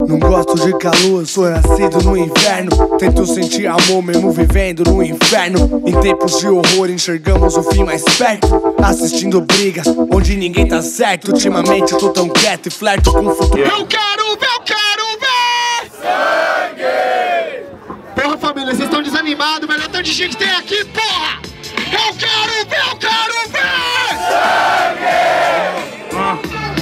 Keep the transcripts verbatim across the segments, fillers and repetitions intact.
Não gosto de calor, sou nascido no inverno. Tento sentir amor mesmo vivendo no inferno. Em tempos de horror enxergamos o fim mais perto, assistindo brigas onde ninguém tá certo. Ultimamente eu tô tão quieto e flerto com o futuro. Eu quero ver, eu quero ver sangue! Porra, família, vocês estão desanimados, velho. Tanto de gente tem aqui, porra! Eu quero ver, eu quero ver sangue! Ah.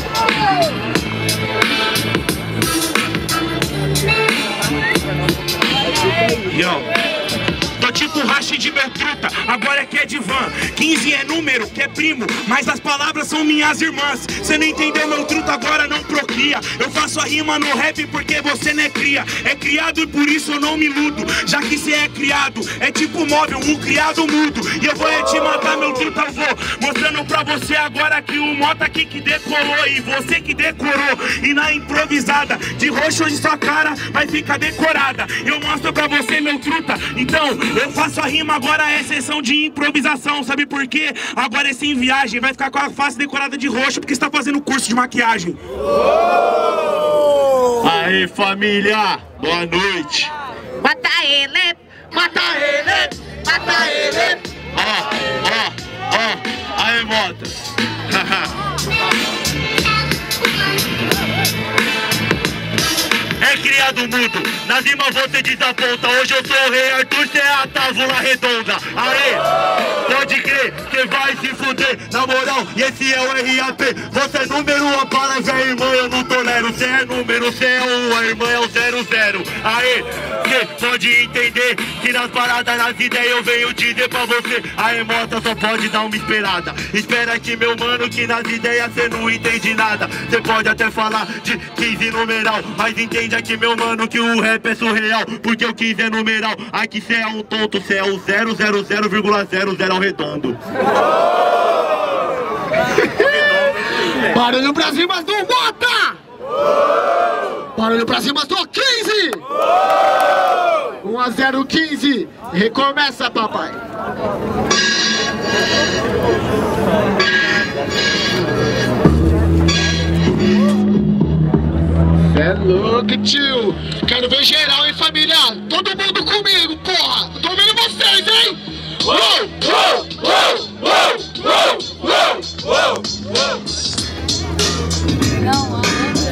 Yo, tô tipo racha de meu truta, agora é que é de van. Quinze é número, que é primo, mas as palavras são minhas irmãs. Cê não entendeu meu truta, agora não procria. Eu faço a rima no rap porque você não é cria. É criado e por isso eu não me iludo. Já que cê é criado, é tipo móvel, um criado mudo. E eu vou é te matar, meu truta, eu vou mostrando pra você agora que o Mota aqui que decolou e você que decorou. E na improvisada, de roxo hoje sua cara vai ficar decorada. Eu mostro pra você, meu truta, então eu faço a rima, agora é sessão de improvisação. Sabe por quê? Agora é sem viagem, vai ficar com a face decorada de roxo porque está fazendo curso de maquiagem. Aí, família, boa noite. Mata ele, Mata ele, mata ele. Ó, ó, ó, aí, Mota. É criado mudo, na rima você desaponta. Hoje eu sou o rei Arthur, cê é a tábula redonda. Aê, pode crer, cê vai se fuder. Na moral, e esse é o R A P. Você é número um, para já irmã, eu não tolero. Cê é número, cê é um, a irmã é o zero zero. Aê, cê pode entender que nas paradas, nas ideias eu venho dizer pra você. A Mota só pode dar uma esperada. Espera aqui, meu mano, que nas ideias cê não entende nada. Cê pode até falar de quinze numeral, mas entende aqui, meu mano, que o rap é surreal. Porque o quinze é numeral, aqui cê é um tonto. Cê é o zero zero zero vírgula zero zero ao redondo. Barulho pra cima do Mota! Barulho pra cima do quinze! um a zero quinze. Recomeça, papai. É louco, tio. Quero ver geral, hein, família? Todo mundo comigo, porra. Tô vendo vocês, hein? Uou, uou, uou, uou, uou, uou, uou, uou. não,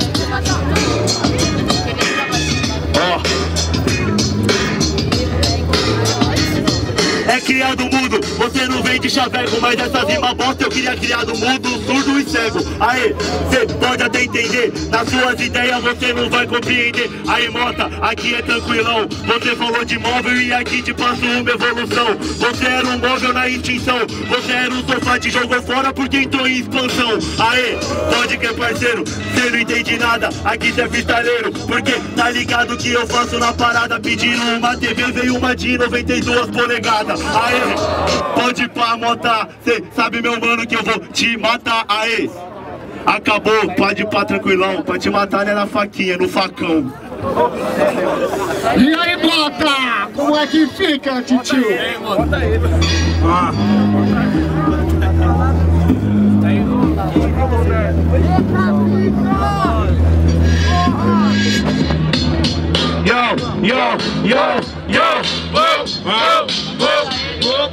É criado mudo, você não vem de chaveco, mas essa rima bosta eu queria criado mudo, surdo e cego. Aê, cê pode até entender, nas suas ideias você não vai compreender. Aí, Mota, aqui é tranquilão, você falou de móvel e aqui te passo uma evolução. Você era um móvel na extinção, você era um sofá, te jogou fora porque entrou em expansão. Aê, pode que parceiro, cê não entende nada, aqui cê é freestyleiro, porque tá ligado que eu faço na parada. Pediram uma T V, veio uma de noventa e duas polegadas. Aê, pode ir pra Mota, cê sabe, meu mano, que eu vou te matar. Aê, acabou, pode ir pra tranquilão, pra te matar não é na faquinha, é no facão. E aí, Mota, como é que fica, titio? Ah. Yo, yo, yo, yo, whoa, whoa, whoa, whoa.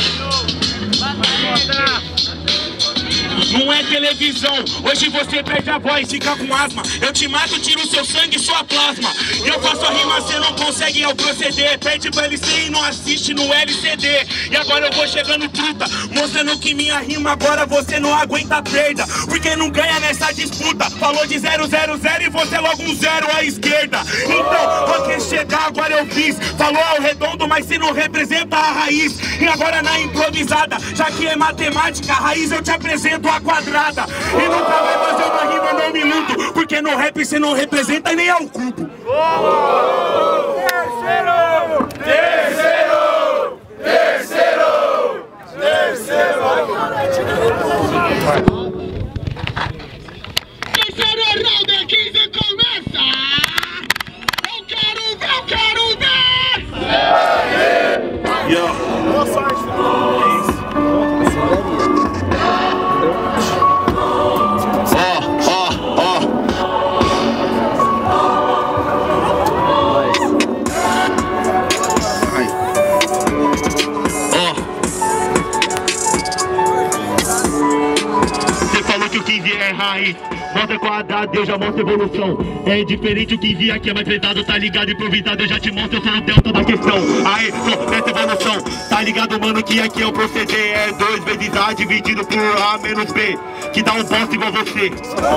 Não é televisão, hoje você perde a voz, fica com asma. Eu te mato, tiro seu sangue e sua plasma. E eu faço a rima, cê não consegue ao proceder. Perde pro L C e não assiste no L C D. E agora eu vou chegando truta, mostrando que minha rima agora você não aguenta a perda. Porque não ganha nessa disputa. Falou de zero zero zero e você logo um zero à esquerda. Então, vou que chegar, agora eu fiz. Falou ao redondo, mas se não representa a raiz. E agora na improvisada, já que é matemática, a raiz eu te apresento a quadrada. E nunca vai fazer uma rima, não me iludo, porque no rap você não representa e nem é o cubo. Terceiro! Terceiro! Terceiro! Terceiro! Terceiro round aqui, você começa! Eu quero ver, eu quero ver! Yo. Boa sorte! improvisado, eu já mostro evolução. É diferente o que vi aqui, é mais pesado, tá ligado? Improvisado, eu já te mostro, eu sou o delta da questão. Aê, sou dessa evolução, tá ligado, mano, que aqui é o proceder. É dois vezes A dividido por A menos B, que dá um bosta igual você.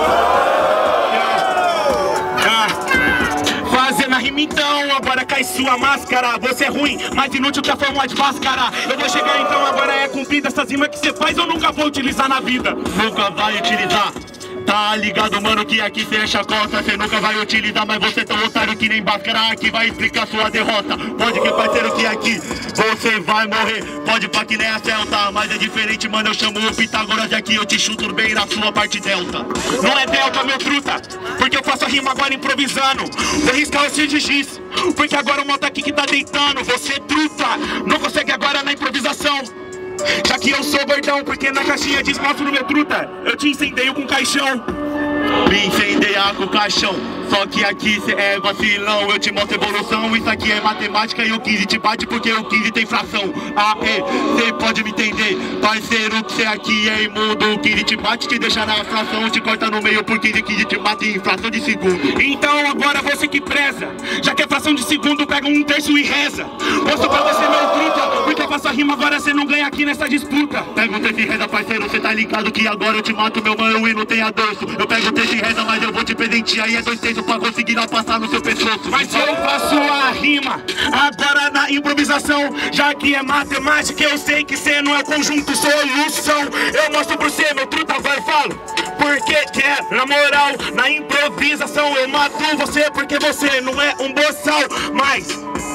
Fazendo a rima então, agora cai sua máscara. Você é ruim, mais inútil que a fórmula de máscara. Eu vou chegar então, agora é cumprida. Essas rimas que você faz eu nunca vou utilizar na vida. Nunca vai utilizar. Tá ligado, mano, que aqui cê é chacota. Cê nunca vai utilizar, mas você é tão otário que nem Bhaskara, que vai explicar sua derrota. Pode que, parceiro, que aqui você vai morrer. Pode pá que nem a Celta, mas é diferente, mano, eu chamo o Pitágoras e aqui eu te chuto bem na sua parte delta. Não é delta, meu truta, porque eu faço a rima agora improvisando. Vou riscar o de giz, porque agora o moto aqui que tá deitando. Você truta, não consegue agora na improvisação. Já que eu sou gordão, porque na caixinha diz mostro no meu truta, eu te incendeio com caixão. Me incendiar com caixão, só que aqui cê é vacilão. Eu te mostro evolução, isso aqui é matemática e o quinze te bate porque o quinze tem fração. Aê, cê pode me entender, parceiro, que cê aqui é imundo. O quinze te bate, te deixa na fração, te corta no meio por quinze, quinze te mata em fração de segundo. Então agora você que preza, já que é fração de segundo, pega um terço e reza. Mostro pra você meu truta, porque eu faço a rima, agora cê não ganha aqui nessa disputa. Pega um terço e reza, parceiro, cê tá ligado que agora eu te mato, meu mano, e não tem adorso. Eu pego um terço e reza, mas eu vou te presentear e é dois terços pra conseguir não passar no seu pescoço. Mas eu faço a rima agora na improvisação, já que é matemática, eu sei que cê não é o conjunto, solução. Eu mostro pra você, meu truta, vai, falo. Porque que é, na moral, na improvisação eu mato você, porque você não é um boçal, mas...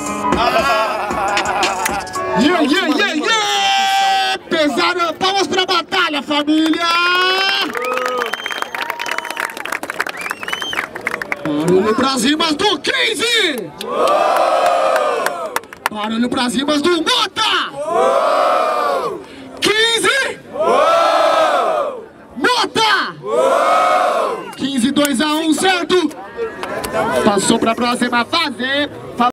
Yeah, yeah, yeah, yeah! Pesado, palmas pra batalha, família! Barulho pras rimas do quinze! Barulho pras rimas do Mota! quinze! Mota! quinze, dois a um, certo? Passou pra próxima fase!